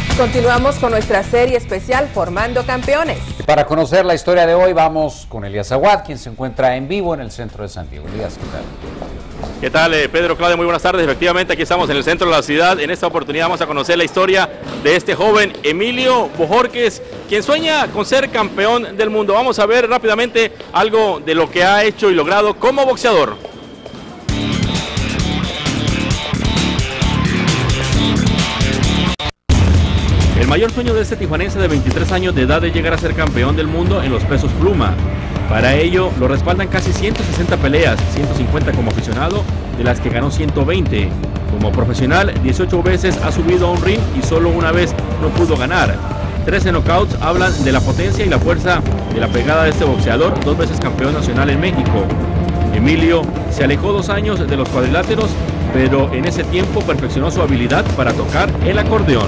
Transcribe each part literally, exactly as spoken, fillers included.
Continuamos con nuestra serie especial Formando Campeones. Y para conocer la historia de hoy vamos con Elías Aguad, quien se encuentra en vivo en el centro de San Diego. Elías, ¿qué tal? ¿Qué tal, eh, Pedro, Claudia? Muy buenas tardes. Efectivamente, aquí estamos en el centro de la ciudad. En esta oportunidad vamos a conocer la historia de este joven Emilio Bojorquez, quien sueña con ser campeón del mundo. Vamos a ver rápidamente algo de lo que ha hecho y logrado como boxeador. El mayor sueño de este tijuanense de veintitrés años de edad es llegar a ser campeón del mundo en los pesos pluma. Para ello lo respaldan casi ciento sesenta peleas, ciento cincuenta como aficionado, de las que ganó ciento veinte. Como profesional, dieciocho veces ha subido a un ring y solo una vez no pudo ganar. trece knockouts hablan de la potencia y la fuerza de la pegada de este boxeador, dos veces campeón nacional en México. Emilio se alejó dos años de los cuadriláteros, pero en ese tiempo perfeccionó su habilidad para tocar el acordeón.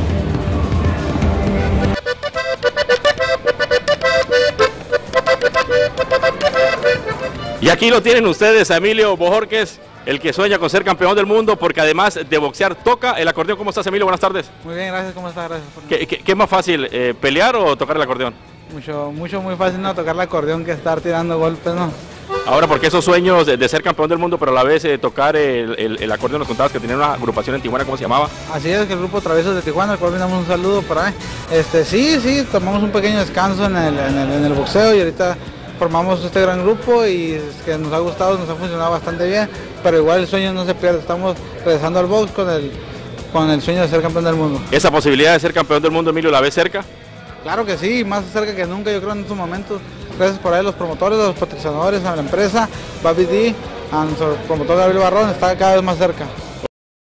Y aquí lo tienen ustedes, a Emilio Bojorquez, el que sueña con ser campeón del mundo, porque además de boxear toca el acordeón. ¿Cómo estás, Emilio? Buenas tardes. Muy bien, gracias. ¿Cómo estás? Gracias. Por... ¿Qué, qué, ¿Qué es más fácil, eh, pelear o tocar el acordeón? Mucho, mucho, muy fácil no tocar el acordeón que estar tirando golpes, ¿no? Ahora, porque esos sueños de, de ser campeón del mundo, pero a la vez eh, tocar el, el, el acordeón, nos contabas que tenían una agrupación en Tijuana, ¿cómo se llamaba? Así es, que el grupo Traviesos de Tijuana, al cual brindamos un saludo por ahí. Este, sí, sí, tomamos un pequeño descanso en el, en el, en el boxeo y ahorita formamos este gran grupo y es que nos ha gustado, nos ha funcionado bastante bien, pero igual el sueño no se pierde, estamos regresando al box con el, con el sueño de ser campeón del mundo. ¿Esa posibilidad de ser campeón del mundo, Emilio, la ves cerca? Claro que sí, más cerca que nunca, yo creo en estos momentos. Gracias por ahí a los promotores, a los patrocinadores, a la empresa, Baby D, a nuestro promotor Gabriel Barrón, está cada vez más cerca.